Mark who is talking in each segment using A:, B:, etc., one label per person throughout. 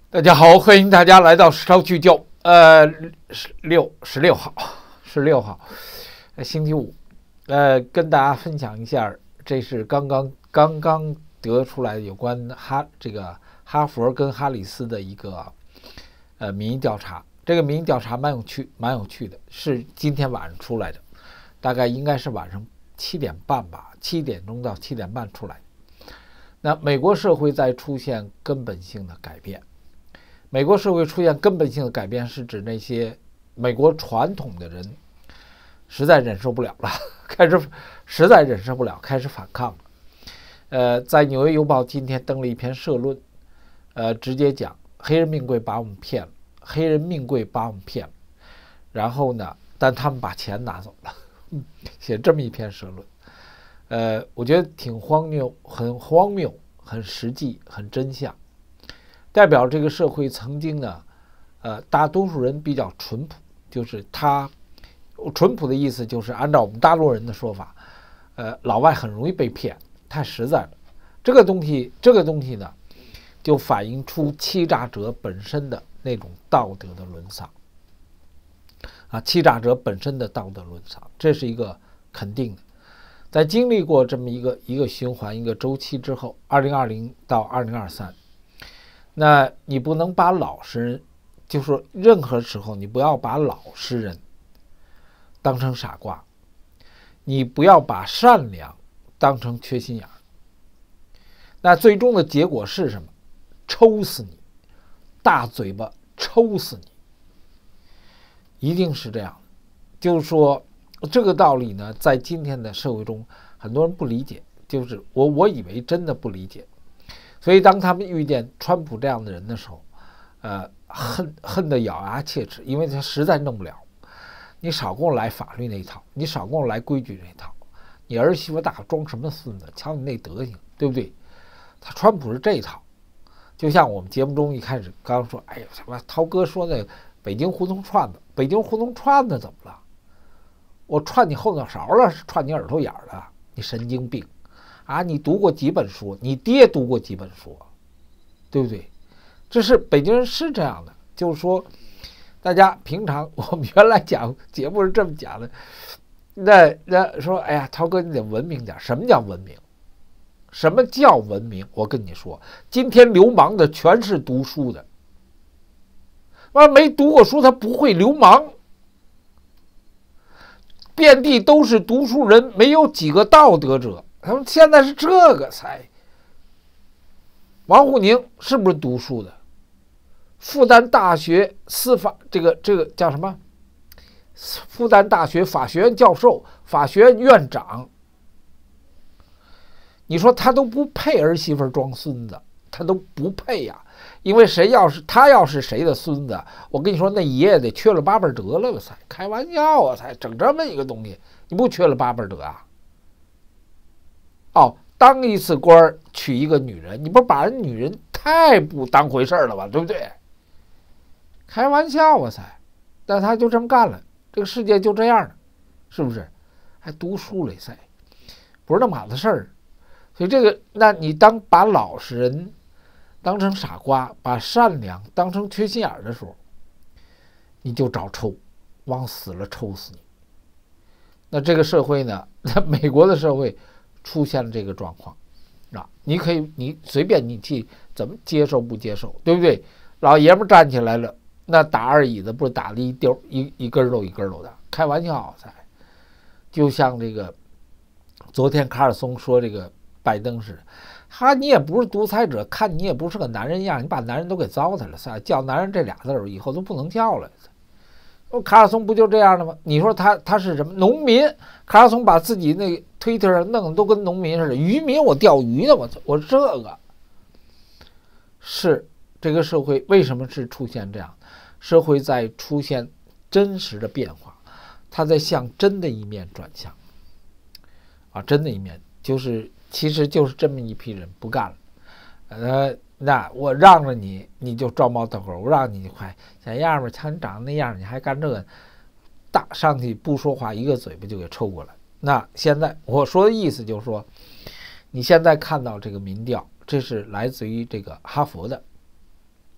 A: 大家好，欢迎大家来到实操聚焦。16号，星期五，跟大家分享一下，这是刚刚得出来有关哈佛跟哈里斯的一个民意调查。这个民意调查蛮有趣的，是今天晚上出来的，大概应该是晚上7点半吧，7点钟到7点半出来。那美国社会在出现根本性的改变。美国社会出现根本性的改变，是指那些美国传统的人实在忍受不了了，开始反抗了。在《纽约邮报》今天登了一篇社论，直接讲黑人命贵把我们骗了，然后呢，但他们把钱拿走了，写这么一篇社论。我觉得挺荒谬，很实际，很真相。代表这个社会曾经呢，大多数人比较淳朴，就是淳朴的意思就是按照我们大陆人的说法，老外很容易被骗，太实在了。这个东西呢，就反映出欺诈者本身的那种道德的沦丧，欺诈者本身的道德沦丧，这是一个肯定的。在经历过这么一个循环一个周期之后，2020到2023。那你不能把老实人，就说任何时候你不要把老实人当成傻瓜，你不要把善良当成缺心眼儿。那最终的结果是什么？抽死你，大嘴巴抽死你，一定是这样的。就是说这个道理呢，在今天的社会中，很多人不理解，就是我以为真的不理解。所以当他们遇见川普这样的人的时候，恨得咬牙切齿，因为他实在弄不了。你少跟我来法律那一套，你少跟我来规矩那一套，你儿媳妇大装什么孙子？瞧你那德行，对不对？他川普是这一套，就像我们节目中一开始刚刚说，哎呀，什么涛哥说那北京胡同串子怎么了？我串你后脑勺了，是串你耳朵眼了？你神经病！你读过几本书？你爹读过几本书，对不对？这是北京人是这样的，就是说，大家平常我们原来讲节目是这么讲的，那说，哎呀，涛哥你得文明点。什么叫文明？什么叫文明？我跟你说，今天流氓的全是读书的，没读过书他不会流氓，遍地都是读书人，没有几个道德者。他们现在是这个才。王沪宁是不是读书的？复旦大学司法这个叫什么？复旦大学法学院教授、法学院院长。你说他都不配儿媳妇装孙子，他都不配呀！因为他要是谁的孙子，我跟你说，那爷爷得缺了八辈德了，我才开玩笑啊！才整这么一个东西，你不缺了八辈德啊？当一次官娶一个女人，你不是把人女人太不当回事了吧？对不对？开玩笑啊才，但他就这么干了，这个世界就这样了，是不是？还读书了才，不是那么好的事儿。所以那你把老实人当成傻瓜，把善良当成缺心眼的时候，你就找抽，往死了抽死你。那这个社会呢？美国的社会出现了这个状况，你随便你去怎么接受不接受，对不对？老爷们站起来了，那打二椅子不是打了一根肉的，开玩笑才。就像这个昨天卡尔松说这个拜登似的，你也不是独裁者，看你也不是个男人样，你把男人都给糟蹋了，叫男人这俩字以后都不能叫了。卡尔松不就这样的吗？你说他是什么农民？卡尔松把自己那推特上弄得都跟农民似的，渔民我钓鱼呢，我这个是这个社会为什么是出现这样？社会在出现真实的变化，它在向真的一面转向真的一面其实就是这么一批人不干了，那我让着你，你就招猫逗狗；我让你快小样吧，瞧你长得那样，你还干这个，上去不说话，一个嘴巴就给抽过来。那现在我说的意思就是说，你现在看到这个民调，这是来自于这个哈佛的，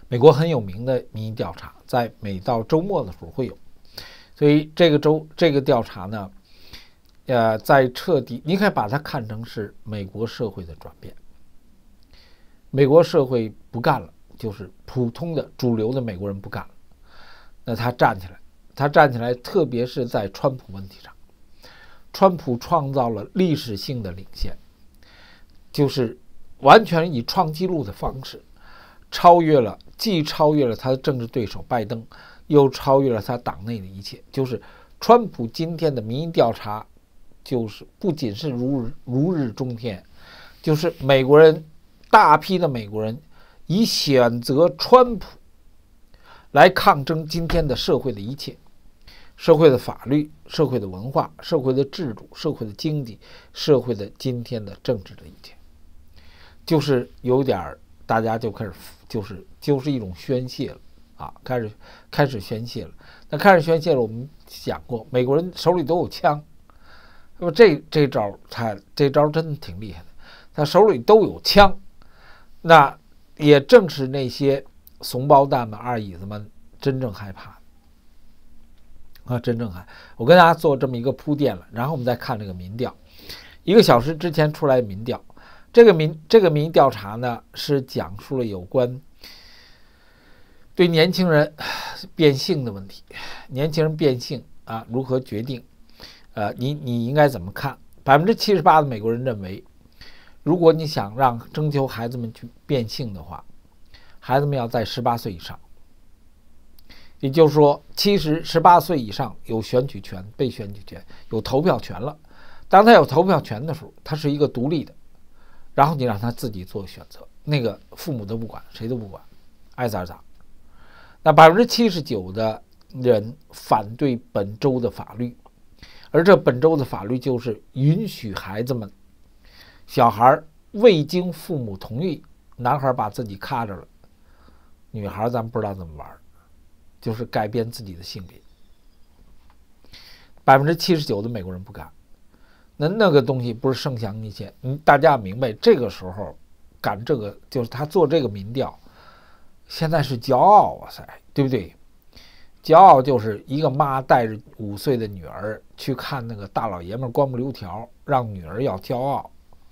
A: 美国很有名的民意调查，在每到周末的时候会有，所以这个调查呢，在彻底，你可以把它看成是美国社会的转变。美国社会不干了，就是普通的主流的美国人不干了，那他站起来，特别是在川普问题上，川普创造了历史性的领先，就是完全以创纪录的方式，既超越了他的政治对手拜登，又超越了他党内的一切。就是川普今天的民意调查，就是不仅是如日中天，就是美国人大批的美国人以选择川普来抗争今天的社会的一切，社会的法律、社会的文化、社会的制度、社会的经济、社会的今天的政治的一切，就是有点大家就开始就是一种宣泄了啊，开始宣泄了。那开始宣泄了，我们讲过，美国人手里都有枪，那么这招真的挺厉害的，他手里都有枪，那也正是那些怂包蛋们、二椅子们真正害怕啊，真正害。我跟大家做这么一个铺垫了，然后我们再看这个民调，1个小时之前出来的民调。这个民意调查呢，是讲述了有关对年轻人变性的问题，年轻人变性啊，如何决定？你应该怎么看？78%的美国人认为，如果你想征求孩子们去变性的话，孩子们要在18岁以上。也就是说，其实18岁以上有选举权、被选举权、有投票权了。当他有投票权的时候，他是一个独立的。然后你让他自己做选择，那个父母都不管，谁都不管，爱咋咋。那79%的人反对本州的法律，而这本州的法律就是允许孩子们、小孩未经父母同意，男孩把自己卡着了，女孩咱不知道怎么玩，就是改变自己的性别。79%的美国人不干。那个东西不是圣降一切，大家明白，这个时候赶这个，就是他做这个民调，现在是骄傲，哇塞，对不对？骄傲就是一个妈带着5岁的女儿去看那个大老爷们光不溜条，让女儿要骄傲，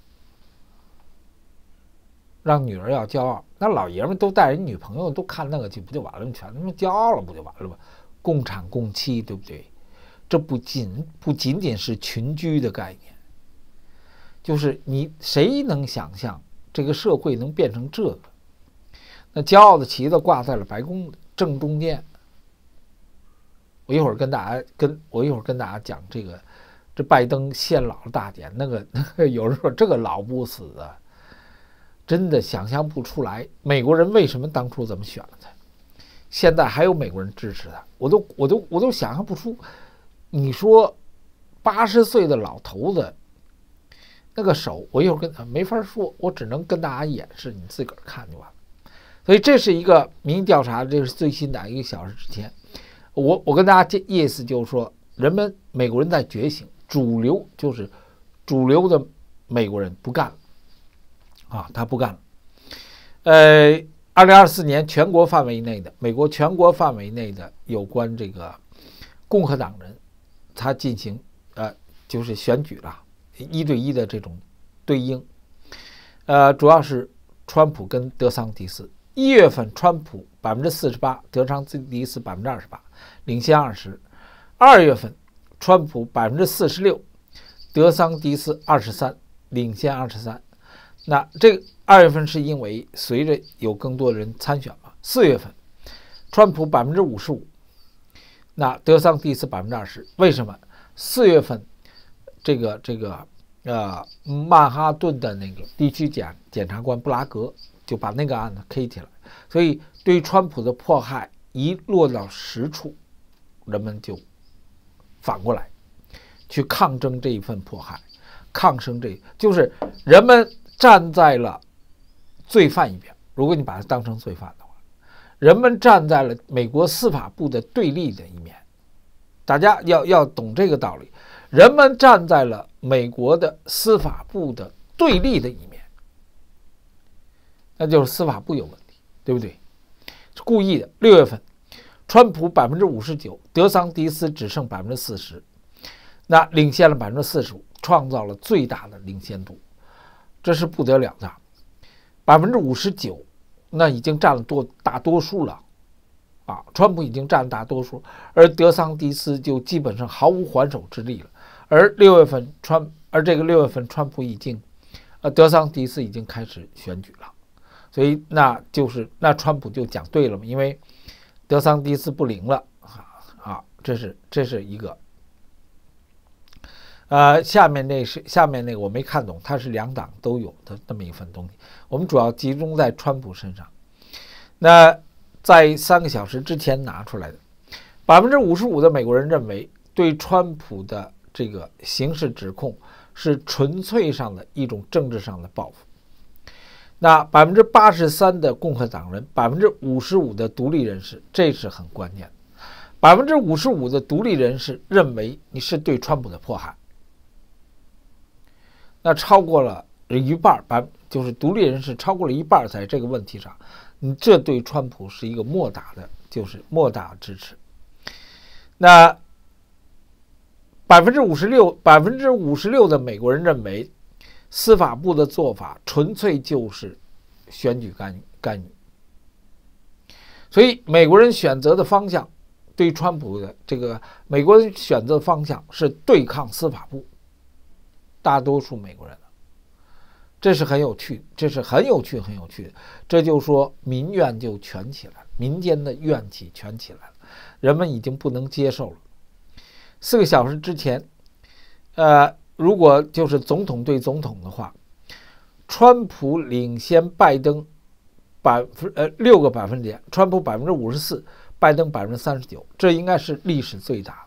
A: 那老爷们都带人女朋友都看那个去，不就完了吗？全他妈骄傲了，不就完了吗？共产共妻，对不对？这不仅仅是群居的概念，就是谁能想象这个社会能变成这个？那骄傲的旗子挂在了白宫正中间。我一会儿跟大家讲这拜登献老大典，那个有人说这个老不死的，真的想象不出来，美国人为什么当初怎么选了他？现在还有美国人支持他，我都想象不出。你说80岁的老头子那个手，我一会儿没法说，我只能跟大家演示，你自个儿看就完了。所以这是一个民意调查，这是最新的，1个小时之前。我跟大家意思就是说，美国人在觉醒，主流的美国人不干了啊，他不干了。2024年美国全国范围内的有关这个共和党人，他进行就是选举了，1对1的这种对应，主要是川普跟德桑蒂斯。1月份川普48%，德桑蒂斯28%，领先20%；2月份川普46%，德桑蒂斯23%，领先23%。那这个2月份是因为随着有更多的人参选嘛。4月份川普55%，那德桑蒂斯20%。为什么？4月份曼哈顿的那个地区检察官布拉格就把那个案子 K 起来，所以对于川普的迫害一落到实处，人们就反过来去抗争这一份迫害，就是人们站在了罪犯一边。如果你把它当成罪犯的话，人们站在了美国司法部的对立的一面。大家要懂这个道理，人们站在了美国的司法部的对立的一面，那就是司法部有问题，对不对？ 故意的。6月份，川普59%，德桑蒂斯只剩40%，那领先了45%，创造了最大的领先度，这是不得了的。59%，那已经占了大多数了。川普已经占大多数，而德桑蒂斯就基本上毫无还手之力了。而这个6月份，川普已经，德桑蒂斯已经开始选举了，所以那川普就讲对了嘛，因为德桑蒂斯不灵了这是一个。下面那个我没看懂，它是两党都有的那么一份东西，我们主要集中在川普身上。那在3个小时之前拿出来的，55%的美国人认为对川普的这个刑事指控是纯粹上的一种政治上的报复。那83%的共和党人，55%的独立人士，这是很关键。55%的独立人士认为你是对川普的迫害，那超过了一半，就是独立人士超过了一半，在这个问题上，这对川普是一个莫大的支持。那56%的美国人认为司法部的做法纯粹就是选举干预，所以美国人选择的方向，对川普的这个美国人选择的方向是对抗司法部，大多数美国人。这是很有趣的，这就说民怨就全起来了，民间的怨气全起来了，人们已经不能接受了。4个小时之前，如果就是总统对总统的话，川普领先拜登6个百分点，川普54%，拜登39%，这应该是历史最大。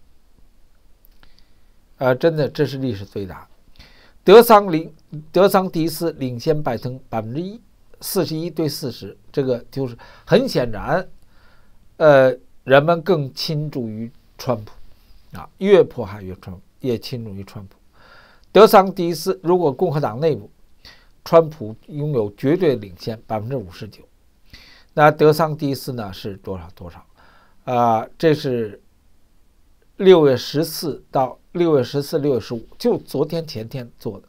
A: 真的，这是历史最大。德桑蒂斯领先拜登41%对40%，这个就是很显然，人们更倾注于川普，越迫害越倾注于川普。德桑蒂斯如果共和党内部，川普拥有绝对领先59%，那德桑蒂斯呢是多少？这是6月14到6月14、6月15，就昨天前天做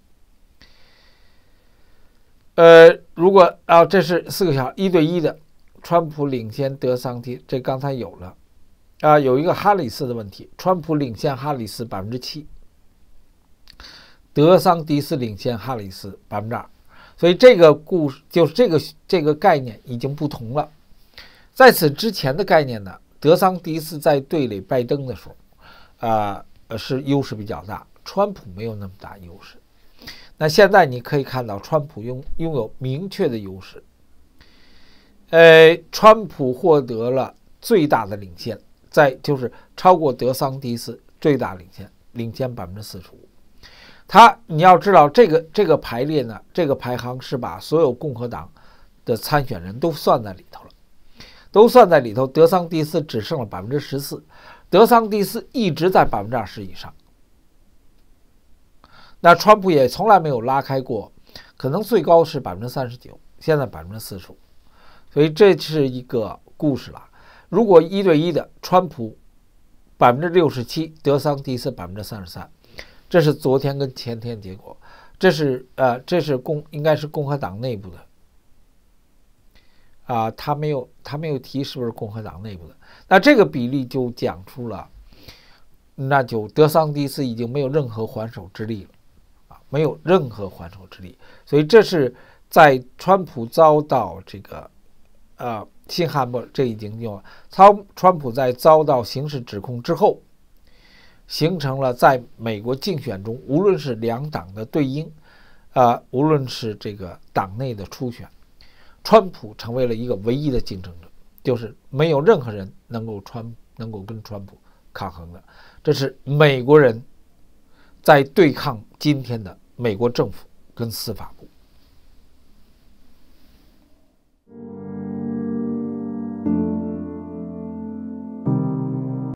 A: 的。如果这是4个小时1对1的，川普领先德桑蒂，这刚才有了。有一个哈里斯的问题，川普领先哈里斯7%，德桑蒂斯领先哈里斯2%，所以这个故事就是这个概念已经不同了。在此之前的概念呢，德桑蒂斯在对垒拜登的时候，是优势比较大，川普没有那么大优势。那现在你可以看到，川普拥有明确的优势。川普获得了最大的领先，就是超过德桑蒂斯最大领先45%。你要知道这个排列呢，这个排行是把所有共和党的参选人都算在里头了，德桑蒂斯只剩了14%，德桑蒂斯一直在20%以上。那川普也从来没有拉开过，可能最高是39%，现在45%，所以这是一个故事了。如果1对1的，川普67%，德桑蒂斯33%，这是昨天跟前天结果，这是应该是共和党内部的。他没有提是不是共和党内部的，那这个比例就讲出了，那就德桑蒂斯已经没有任何还手之力了。所以这是在川普遭到这个新罕布这已经用了，川普在遭到刑事指控之后，形成了在美国竞选中，无论是两党的对应，无论是这个党内的初选，川普成为了一个唯一的竞争者，就是没有任何人能够跟川普抗衡的。这是美国人在对抗今天的美国政府跟司法部。